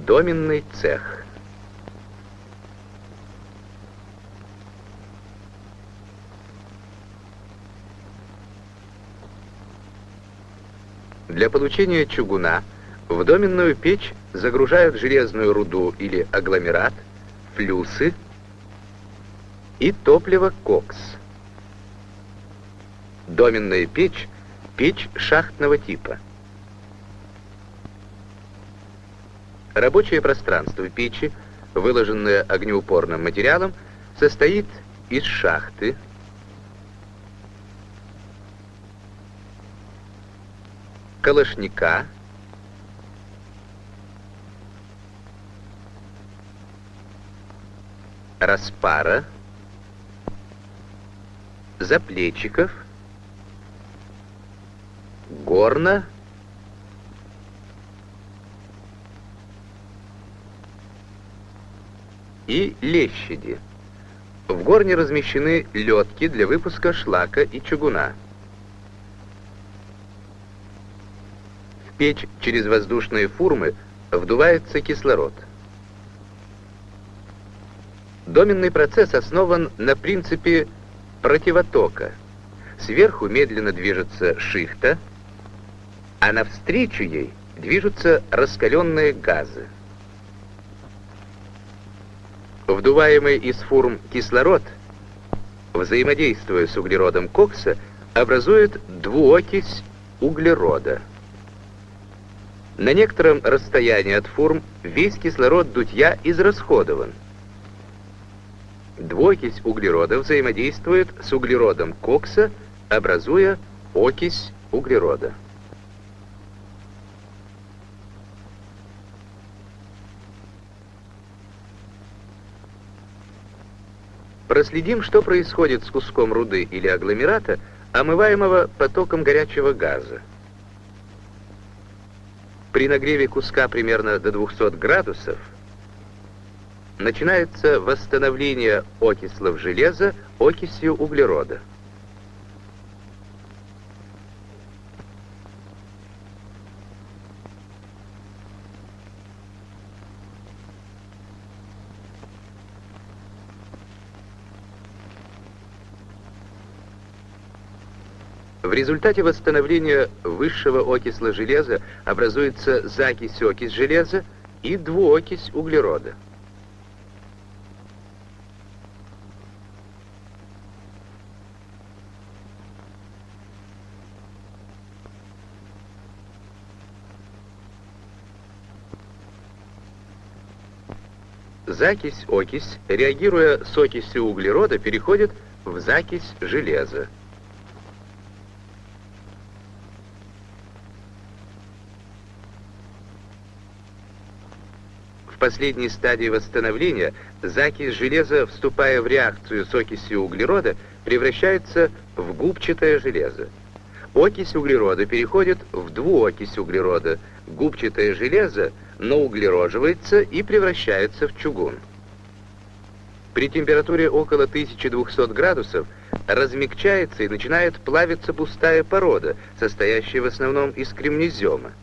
Доменный цех. Для получения чугуна в доменную печь загружают железную руду или агломерат, флюсы и топливо кокс. Доменная печь – печь шахтного типа. Рабочее пространство печи, выложенное огнеупорным материалом, состоит из шахты, калашника, распара, заплечиков, горна и лещади. В горне размещены лётки для выпуска шлака и чугуна. В печь через воздушные фурмы вдувается кислород. Доменный процесс основан на принципе противотока. Сверху медленно движется шихта, а навстречу ей движутся раскаленные газы. Вдуваемый из фурм кислород, взаимодействуя с углеродом кокса, образует двуокись углерода. На некотором расстоянии от фурм весь кислород дутья израсходован. Двуокись углерода взаимодействует с углеродом кокса, образуя окись углерода. Проследим, что происходит с куском руды или агломерата, омываемого потоком горячего газа. При нагреве куска примерно до 200 градусов начинается восстановление окислов железа окисью углерода. В результате восстановления высшего окисла железа образуется закись-окись железа и двуокись углерода. Закись-окись, реагируя с окисью углерода, переходит в закись железа. В последней стадии восстановления закись железа, вступая в реакцию с окисью углерода, превращается в губчатое железо. Окись углерода переходит в двуокись углерода. Губчатое железо науглероживается и превращается в чугун. При температуре около 1200 градусов размягчается и начинает плавиться пустая порода, состоящая в основном из кремнезема.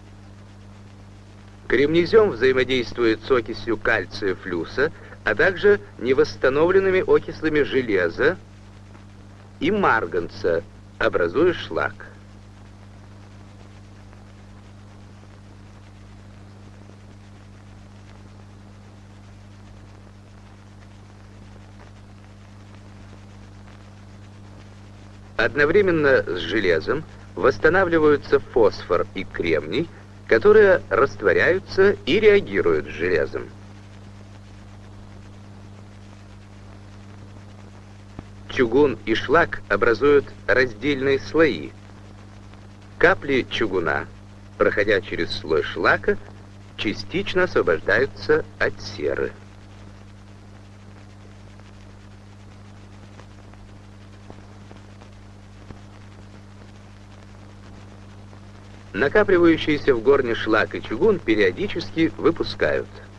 Кремнезем взаимодействует с окисью кальция флюса, а также невосстановленными окислами железа и марганца, образуя шлак. Одновременно с железом восстанавливаются фосфор и кремний, которые растворяются и реагируют с железом. Чугун и шлак образуют раздельные слои. Капли чугуна, проходя через слой шлака, частично освобождаются от серы. Накапливающиеся в горне шлак и чугун периодически выпускают.